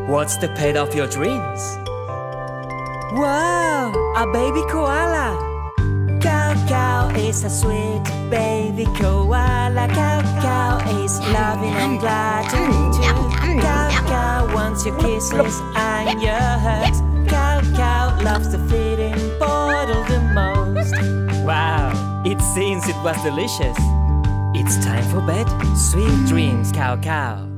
What's the pet of your dreams? Wow, a baby koala. Cow cow is a sweet baby koala. Cow cow is loving and glad too. Cow cow wants your kisses and your hugs. Cow cow loves the feeding bottle the most. Wow, it seems it was delicious. It's time for bed. Sweet dreams, cow cow.